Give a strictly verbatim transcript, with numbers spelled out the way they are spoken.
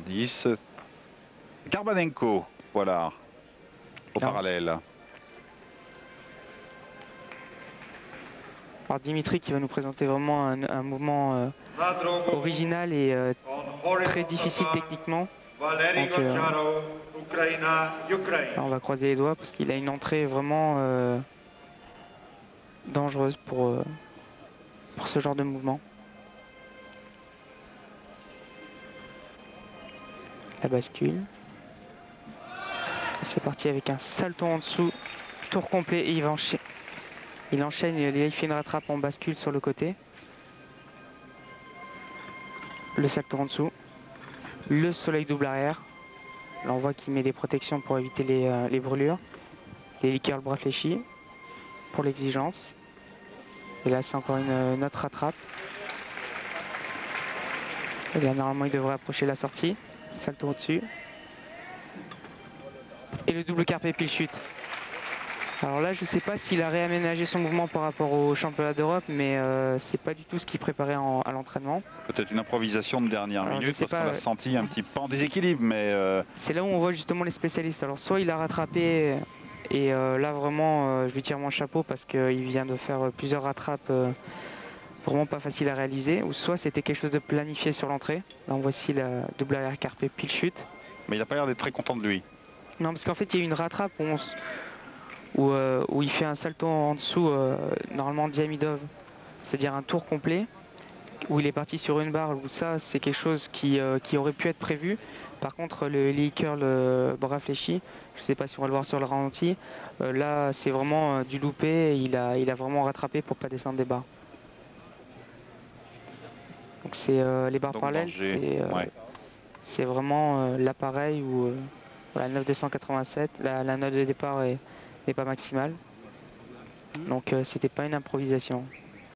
dix. Garbanenko, voilà, au Alors, parallèle. alors Dimitri qui va nous présenter vraiment un, un mouvement euh, original et euh, très difficile techniquement. Donc, euh, là, on va croiser les doigts parce qu'il a une entrée vraiment euh, dangereuse pour, euh, pour ce genre de mouvement. La bascule. C'est parti avec un salto en dessous, tour complet et il va enchaîner. Il enchaîne et il fait une rattrape en bascule sur le côté. Le salto en dessous. Le soleil double arrière. Là on voit qu'il met des protections pour éviter les, euh, les brûlures. Les curls bras fléchis pour l'exigence. Et là c'est encore une, une autre rattrape. Et là normalement il devrait approcher la sortie. Salto au-dessus. Et le double carpé pile chute. Alors là je ne sais pas s'il a réaménagé son mouvement par rapport au championnat d'Europe, mais euh, c'est pas du tout ce qu'il préparait en, à l'entraînement. Peut-être une improvisation de dernière Alors, minute parce qu'on l'a ouais. senti un petit peu en déséquilibre, mais... Euh... C'est là où on voit justement les spécialistes. Alors soit il a rattrapé et euh, là vraiment euh, je lui tire mon chapeau parce qu'il vient de faire plusieurs rattrapes euh, vraiment pas faciles à réaliser, ou soit c'était quelque chose de planifié sur l'entrée. Là on voit ici la double arrière carpé pile chute. Mais il n'a pas l'air d'être très content de lui. Non, parce qu'en fait il y a eu une rattrape où, on, où, euh, où il fait un salto en dessous, euh, normalement Diamidov, c'est-à-dire un tour complet, où il est parti sur une barre, où ça c'est quelque chose qui, euh, qui aurait pu être prévu. Par contre le Lee curl euh, bras fléchi, je ne sais pas si on va le voir sur le ralenti, euh, là c'est vraiment euh, du loupé, il a, il a vraiment rattrapé pour pas descendre des barres. Donc c'est euh, les barres Donc, parallèles, c'est euh, ouais. vraiment euh, l'appareil où euh, voilà, neuf deux cent quatre-vingt-sept, la, la note de départ est, est pas maximale. Donc euh, c'était pas une improvisation.